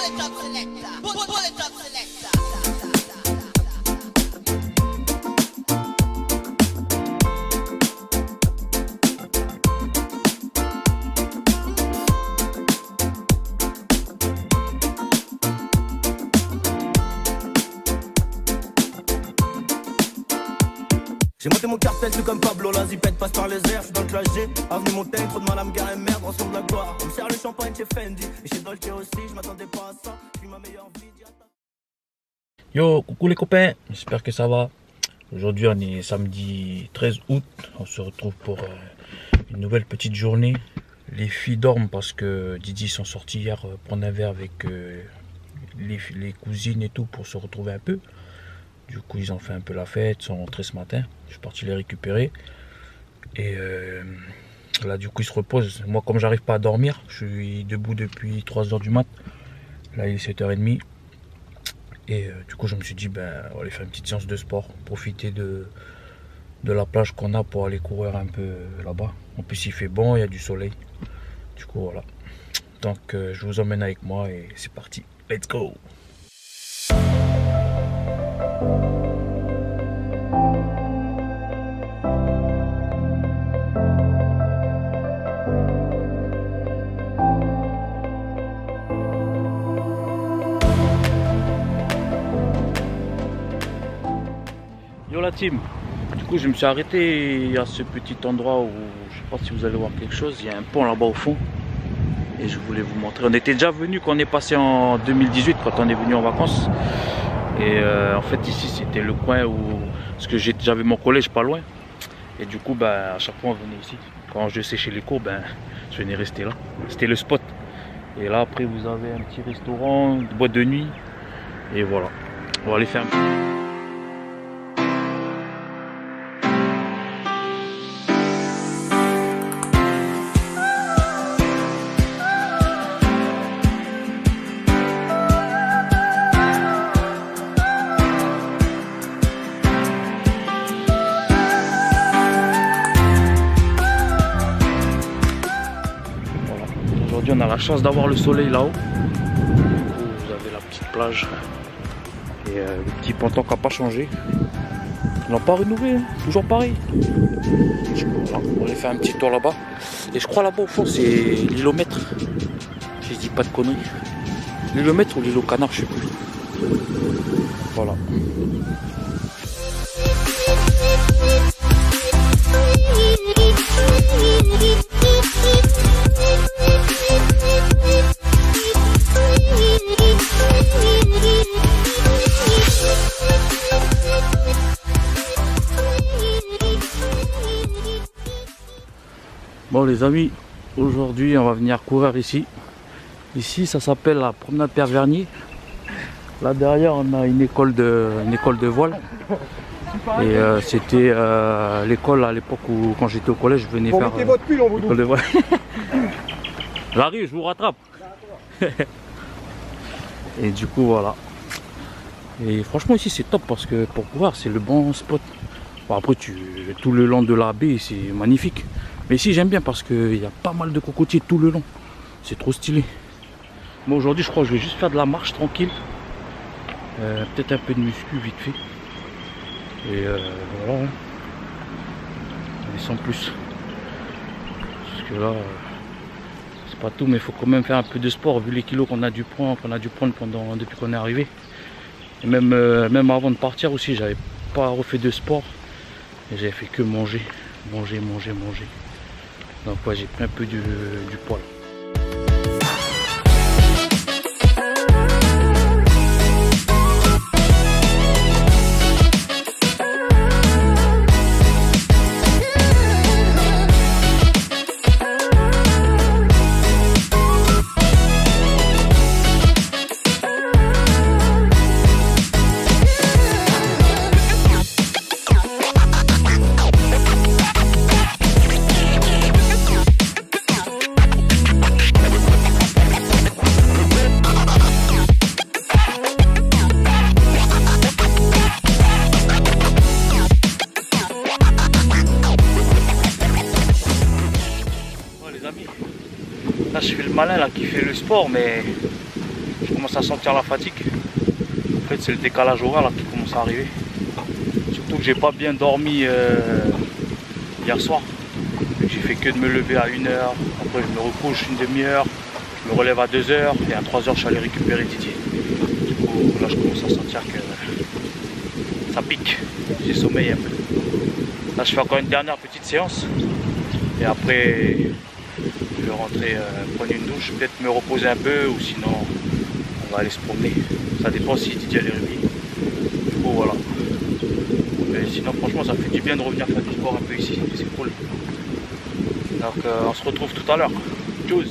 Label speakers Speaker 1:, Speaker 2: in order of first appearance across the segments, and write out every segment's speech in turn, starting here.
Speaker 1: J'ai monté mon cartel, tout comme Pablo, la zipette passe par les airs, je suis dans le clash G, avenue Montaigne, trop de madame gare et merde, on sonne de la gloire. On me sert le champagne chez Fendi, et chez Dolce aussi, je m'attendais pas à ça, je vis ma meilleure vie.
Speaker 2: Yo, coucou les copains, j'espère que ça va. Aujourd'hui on est samedi 13 août, on se retrouve pour une nouvelle petite journée. Les filles dorment parce que Didi sont sortis hier prendre un verre avec les cousines et tout pour se retrouver un peu. Du coup ils ont fait un peu la fête, ils sont rentrés ce matin, je suis parti les récupérer. Et là du coup ils se reposent. Moi comme j'arrive pas à dormir, je suis debout depuis 3 h du mat. Là il est 7 h 30. Et du coup je me suis dit on va aller faire une petite séance de sport, profiter de la plage qu'on a pour aller courir un peu là-bas. En plus il fait bon, il y a du soleil. Du coup voilà. Donc je vous emmène avec moi et c'est parti. Let's go! Yo la team, du coup je me suis arrêté à ce petit endroit où je sais pas si vous allez voir quelque chose, il y a un pont là-bas au fond et je voulais vous montrer. On était déjà venu quand on est passé en 2018 quand on est venu en vacances et en fait ici c'était le coin où, parce que j'avais mon collège pas loin et du coup à chaque fois on venait ici. Quand je séchais les cours, je venais rester là, c'était le spot. Et là après vous avez un petit restaurant, une boîte de nuit et voilà, on va aller faire un petit... Aujourd'hui on a la chance d'avoir le soleil là-haut. Vous avez la petite plage et le petit ponton qui n'a pas changé. Ils n'ont pas renouvelé, hein. Toujours pareil. On va aller faire un petit tour là-bas. Et je crois là-bas au fond c'est l'îlomètre. Si je dis pas de conneries. L'îlomètre ou l'îlot canard, je sais plus. Voilà. Bon les amis, aujourd'hui on va venir courir ici. Ici ça s'appelle la promenade Père Vernier. Là derrière on a une école de voile. Et c'était l'école à l'époque où quand j'étais au collège je venais faire
Speaker 3: votre pull en
Speaker 2: l'école de voile. J'arrive, je vous rattrape. Et du coup voilà. Et franchement ici c'est top parce que pour courir c'est le bon spot. Bon, après tout le long de la baie c'est magnifique. Mais ici j'aime bien parce qu'il y a pas mal de cocotiers tout le long. C'est trop stylé. Moi aujourd'hui je crois que je vais juste faire de la marche tranquille. Peut-être un peu de muscu vite fait. Et voilà. Mais sans plus. Parce que là, c'est pas tout, mais il faut quand même faire un peu de sport vu les kilos qu'on a dû prendre, depuis qu'on est arrivé. Et même avant de partir aussi, j'avais pas refait de sport. Et j'avais fait que manger. Donc ouais, j'ai pris un peu du poids là. Là je fais le malin là qui fait le sport, mais je commence à sentir la fatigue. En fait, c'est le décalage horaire là qui commence à arriver. Surtout que j'ai pas bien dormi hier soir. J'ai fait que de me lever à 1h, après je me recouche une demi-heure, je me relève à 2h et à 3h je suis allé récupérer Didier. Du coup là je commence à sentir que ça pique, j'ai sommeil un peu. Là je fais encore une dernière petite séance et après je vais rentrer prendre une douche, peut-être me reposer un peu ou sinon on va aller se promener. Ça dépend si Didier est réveillé. Du coup voilà. Mais sinon franchement ça fait du bien de revenir faire du sport un peu ici, c'est cool. Donc on se retrouve tout à l'heure. Tchuss.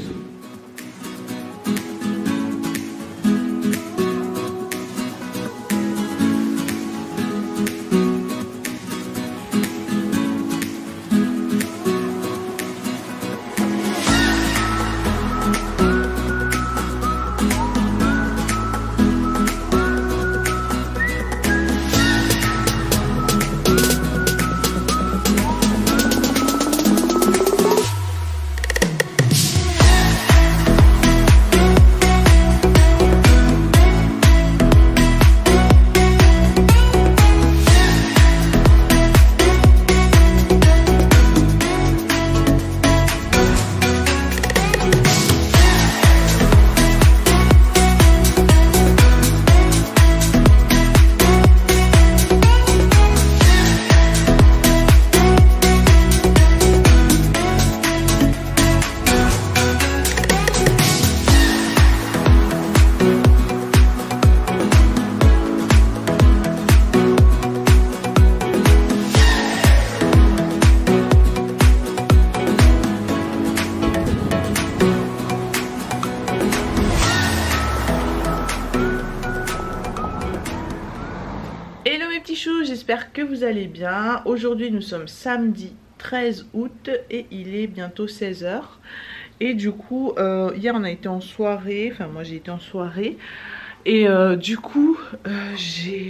Speaker 3: J'espère que vous allez bien. Aujourd'hui nous sommes samedi 13 août et il est bientôt 16h. Et du coup hier on a été en soirée, enfin moi j'ai été en soirée. Et du coup j'ai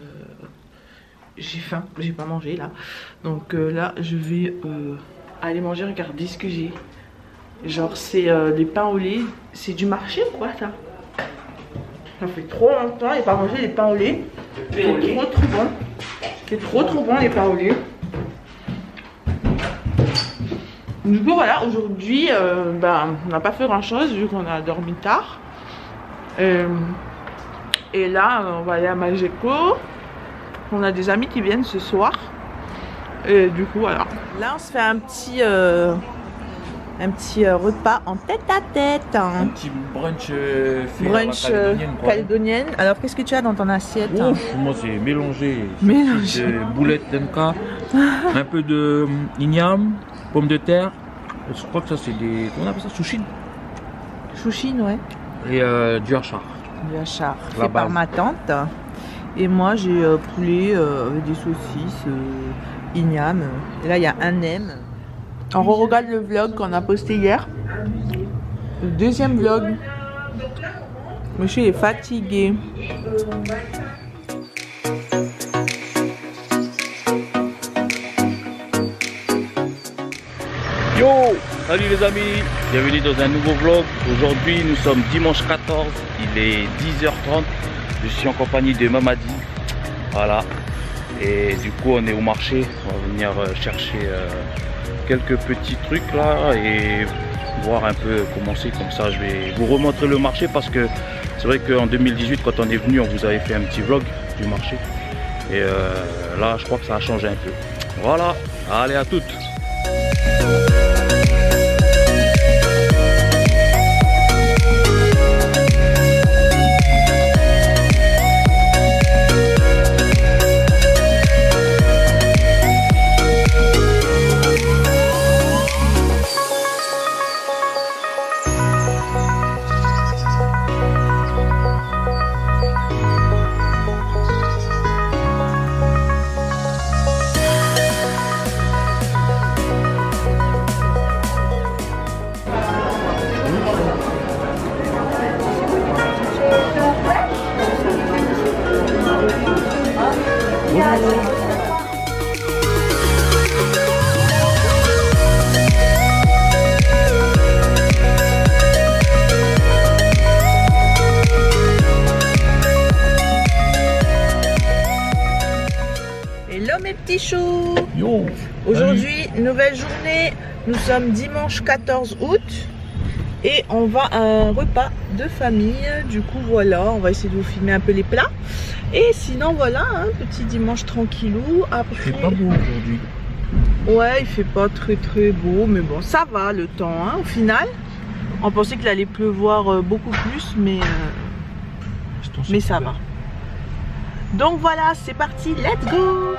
Speaker 3: faim, j'ai pas mangé là. Donc là je vais aller manger, regardez ce que j'ai. Genre c'est des pains au lait, c'est du marché ou quoi ça? Ça fait trop longtemps, j'ai pas mangé les pains au lait. C'est trop bon. C'est trop bon les pains au lait. Du coup voilà, aujourd'hui on n'a pas fait grand chose vu qu'on a dormi tard. Et là on va aller à Mageco. On a des amis qui viennent ce soir. Et du coup voilà. Là on se fait un petit repas en tête à tête.
Speaker 2: Un petit brunch
Speaker 3: calédonienne. Alors qu'est-ce que tu as dans ton assiette?
Speaker 2: Ouf, moi c'est mélangé. Boulettes d'MK, un peu de igname, pommes de terre. Je crois que ça c'est des... Comment on appelle ça? Chouchine.
Speaker 3: Chouchine, ouais.
Speaker 2: Et du hachar.
Speaker 3: Du hachar. Fait par ma tante. Et moi j'ai poulet avec des saucisses, igname. Et là il y a un nem. On regarde le vlog qu'on a posté hier. Le deuxième vlog. Monsieur est fatigué.
Speaker 2: Yo, salut les amis, bienvenue dans un nouveau vlog. Aujourd'hui nous sommes dimanche 14, il est 10h30. Je suis en compagnie de Mamadi. Voilà. Et du coup on est au marché. On va venir chercher quelques petits trucs là et voir un peu comment c'est. Comme ça je vais vous remontrer le marché parce que c'est vrai qu'en 2018 quand on est venu on vous avait fait un petit vlog du marché. Et là je crois que ça a changé un peu. Voilà, allez à toutes. Yo.
Speaker 3: Aujourd'hui, nouvelle journée. Nous sommes dimanche 14 août. Et on va à un repas de famille. Du coup, voilà, on va essayer de vous filmer un peu les plats. Et sinon, voilà, un petit dimanche tranquillou. Après...
Speaker 2: Il fait pas beau aujourd'hui.
Speaker 3: Ouais, il fait pas très beau. Mais bon, ça va le temps, hein, au final. On pensait qu'il allait pleuvoir beaucoup plus, mais ça va. Donc voilà, c'est parti, let's go!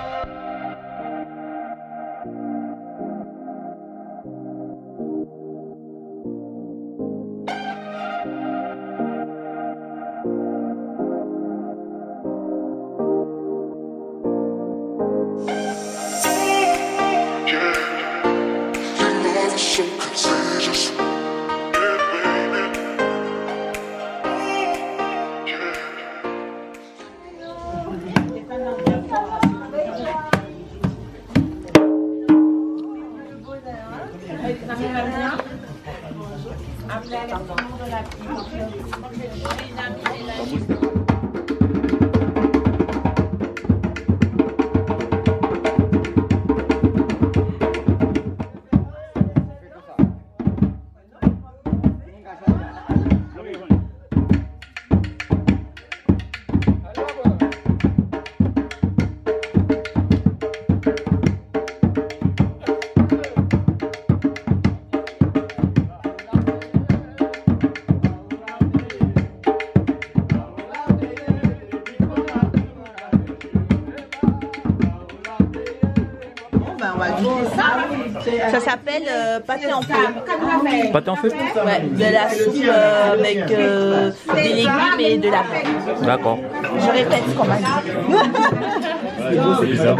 Speaker 3: Ça s'appelle pâté en feu.
Speaker 2: Pâté en feu?
Speaker 3: Ouais, de la soupe avec des légumes et de la viande.
Speaker 2: D'accord.
Speaker 3: Je répète ce qu'on m'a dit.
Speaker 2: C'est bizarre.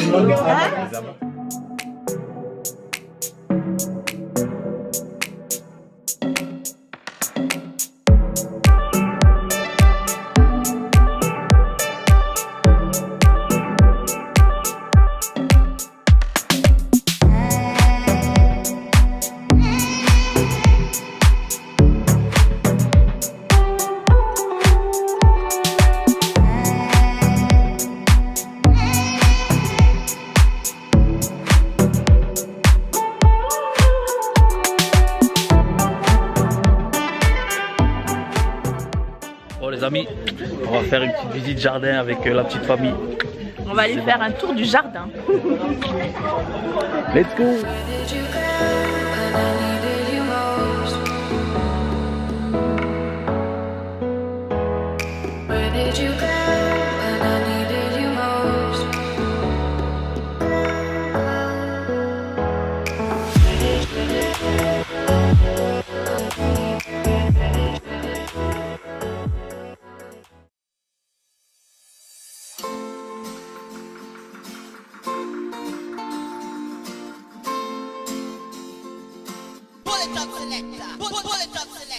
Speaker 2: Bon les amis, on va faire une petite visite jardin avec la petite famille.
Speaker 3: On va aller faire un tour du jardin.
Speaker 2: Let's go.
Speaker 4: Pull it up, selector. Pull it up, selector.